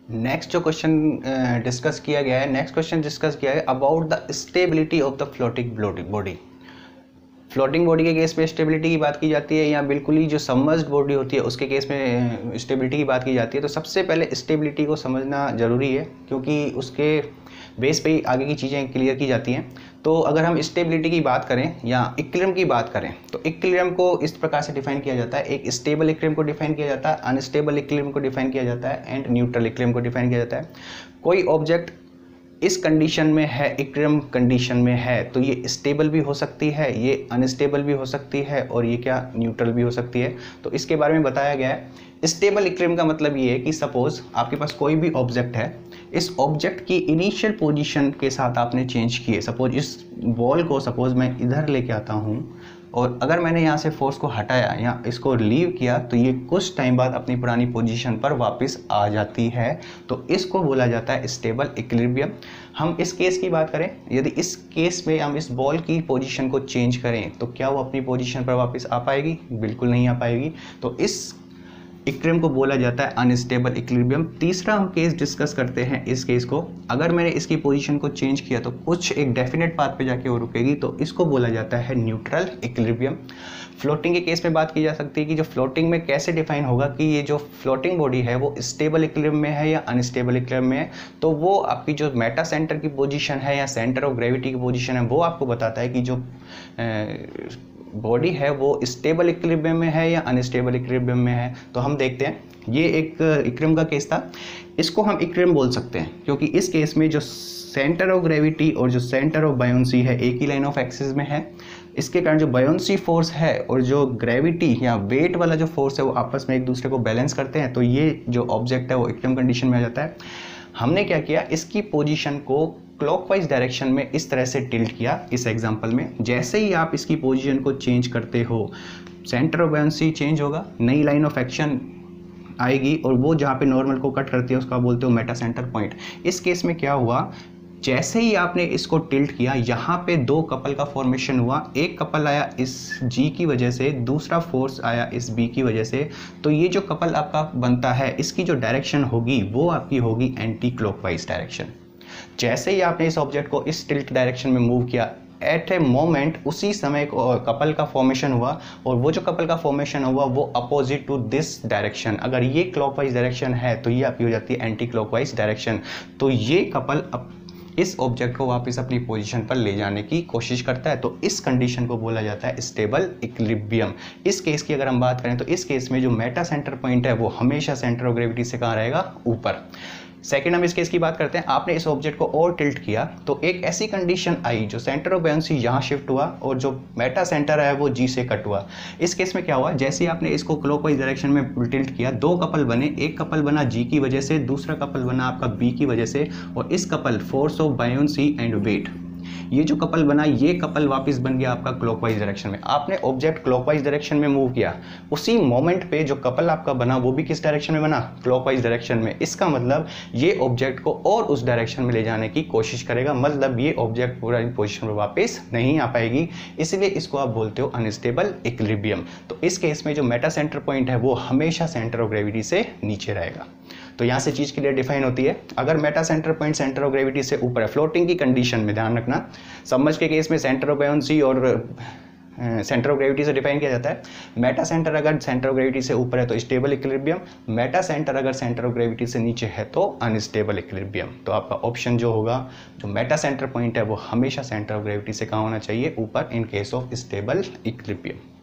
Next जो question discuss किया गया है, नेक्स्ट क्वेश्चन डिस्कस किया है about the stability of the floating body. Floating body के केस में स्टेबिलिटी की बात की जाती है या बिल्कुल ही जो सबमर्ज्ड बॉडी होती है उसके केस में स्टेबिलिटी की बात की जाती है। तो सबसे पहले स्टेबिलिटी को समझना ज़रूरी है क्योंकि उसके बेस पे ही आगे की चीज़ें क्लियर की जाती हैं। तो अगर हम स्टेबिलिटी की बात करें या इक्विलिब्रियम की बात करें तो इक्विलिब्रियम को इस प्रकार से डिफाइन किया जाता है। एक स्टेबल इक्विलिब्रियम को डिफाइन किया जाता है, अनस्टेबल इक्विलिब्रियम को डिफाइन किया जाता है एंड न्यूट्रल इक्विलिब्रियम को डिफाइन किया जाता है। कोई ऑब्जेक्ट इस कंडीशन में है, इक्विलिब्रियम कंडीशन में है, तो ये स्टेबल भी हो सकती है, ये अनस्टेबल भी हो सकती है और ये क्या न्यूट्रल भी हो सकती है। तो इसके बारे में बताया गया है। स्टेबल इक्विलिब्रियम का मतलब ये है कि सपोज आपके पास कोई भी ऑब्जेक्ट है, इस ऑब्जेक्ट की इनिशियल पोजीशन के साथ आपने चेंज किए। सपोज इस बॉल को सपोज मैं इधर लेके आता हूँ और अगर मैंने यहाँ से फोर्स को हटाया या इसको लीव किया तो ये कुछ टाइम बाद अपनी पुरानी पोजीशन पर वापस आ जाती है। तो इसको बोला जाता है स्टेबल इक्विलिब्रियम। हम इस केस की बात करें, यदि इस केस में हम इस बॉल की पोजीशन को चेंज करें तो क्या वो अपनी पोजीशन पर वापस आ पाएगी? बिल्कुल नहीं आ पाएगी। तो इस इक्विलिब्रियम को बोला जाता है अनस्टेबल इक्विलिब्रियम। तीसरा हम केस डिस्कस करते हैं इस केस को, अगर मैंने इसकी पोजीशन को चेंज किया तो कुछ एक डेफिनेट पाथ पे जाके वो रुकेगी, तो इसको बोला जाता है न्यूट्रल इक्विलिब्रियम। फ्लोटिंग के केस में बात की जा सकती है कि जो फ्लोटिंग में कैसे डिफाइन होगा कि ये जो फ्लोटिंग बॉडी है वो स्टेबल इक्विलिब्रियम में है या अनस्टेबल इक्विलिब्रियम में है। तो वो आपकी जो मेटा सेंटर की पोजीशन है या सेंटर ऑफ ग्रेविटी की पोजीशन है वो आपको बताता है कि जो बॉडी है वो स्टेबल इक्विलिब्रियम में है या अनस्टेबल इक्विलिब्रियम में है। तो हम देखते हैं, ये एक इक्विलिब्रियम का केस था, इसको हम इक्विलिब्रियम बोल सकते हैं क्योंकि इस केस में जो सेंटर ऑफ ग्रेविटी और जो सेंटर ऑफ बायोंसी है एक ही लाइन ऑफ एक्सिस में है। इसके कारण जो बायोंसी फोर्स है और जो ग्रेविटी या वेट वाला जो फोर्स है वो आपस में एक दूसरे को बैलेंस करते हैं। तो ये जो ऑब्जेक्ट है वो इक्विलिब्रियम कंडीशन में आ जाता है। हमने क्या किया, इसकी पोजीशन को क्लॉकवाइज डायरेक्शन में इस तरह से टिल्ट किया। इस एग्जांपल में जैसे ही आप इसकी पोजीशन को चेंज करते हो, सेंटर ऑफ बायोंसी चेंज होगा, नई लाइन ऑफ एक्शन आएगी और वो जहाँ पे नॉर्मल को कट करती है उसका बोलते हो मेटा सेंटर पॉइंट। इस केस में क्या हुआ, जैसे ही आपने इसको टिल्ट किया यहाँ पे दो कपल का फॉर्मेशन हुआ। एक कपल आया इस G की वजह से, दूसरा फोर्स आया इस B की वजह से। तो ये जो कपल आपका बनता है इसकी जो डायरेक्शन होगी वो आपकी होगी एंटी क्लॉकवाइज डायरेक्शन। जैसे ही आपने इस ऑब्जेक्ट को इस टिल्ट डायरेक्शन में मूव किया, एट ए मोमेंट उसी समय कपल का फॉर्मेशन हुआ और वो जो कपल का फॉर्मेशन हुआ वो अपोजिट टू दिस डायरेक्शन। अगर ये क्लॉकवाइज डायरेक्शन है तो ये आपकी हो जाती है एंटी क्लॉकवाइज डायरेक्शन। तो ये कपल इस ऑब्जेक्ट को वापस अपनी पोजीशन पर ले जाने की कोशिश करता है। तो इस कंडीशन को बोला जाता है स्टेबल इक्विलिब्रियम। इस केस की अगर हम बात करें तो इस केस में जो मेटा सेंटर पॉइंट है वो हमेशा सेंटर ऑफ ग्रेविटी से कहाँ रहेगा? ऊपर। सेकेंड हम इस केस की बात करते हैं, आपने इस ऑब्जेक्ट को और टिल्ट किया तो एक ऐसी कंडीशन आई जो सेंटर ऑफ बायोंसी यहाँ शिफ्ट हुआ और जो मेटा सेंटर है वो G से कट हुआ। इस केस में क्या हुआ, जैसे ही आपने इसको क्लॉकवाइज डायरेक्शन में टिल्ट किया, दो कपल बने, एक कपल बना G की वजह से, दूसरा कपल बना आपका B की वजह से। और इस couple force of buoyancy and weight, ये जो कपल बना ये कपल वापस बन गया आपका क्लॉकवाइज डायरेक्शन में। आपने ऑब्जेक्ट क्लॉकवाइज डायरेक्शन में मूव किया, उसी मोमेंट पे जो कपल आपका बना वो भी किस डायरेक्शन में बना? क्लॉकवाइज डायरेक्शन में। इसका मतलब ये ऑब्जेक्ट को और उस डायरेक्शन में ले जाने की कोशिश करेगा, मतलब ये ऑब्जेक्ट पूरा पोजिशन पर वापस नहीं आ पाएगी। इसलिए इसको आप बोलते हो अनस्टेबल इक्विलिब्रियम। तो इस केस में जो मेटा सेंटर पॉइंट है वो हमेशा सेंटर ऑफ ग्रेविटी से नीचे रहेगा। तो यहाँ से चीज़ क्लियर डिफाइन होती है। अगर metacentre point centre of gravity से ऊपर है, फ्लोटिंग की कंडीशन में ध्यान रखना, सबमर्ज के केस में सेंटर ऑफ बायोंसी और सेंटर ऑफ ग्रेविटी से डिफाइन किया जाता है। मेटा सेंटर अगर सेंटर ऑफ ग्रेविटी से ऊपर है तो स्टेबल इक्विलिब्रियम, मेटा सेंटर अगर सेंटर ऑफ ग्रेविटी से नीचे है तो अनस्टेबल इक्विलिब्रियम। तो आपका ऑप्शन जो होगा, जो मेटा सेंटर पॉइंट है वो हमेशा सेंटर ऑफ ग्रेविटी से कहाँ होना चाहिए? ऊपर, in case of stable equilibrium.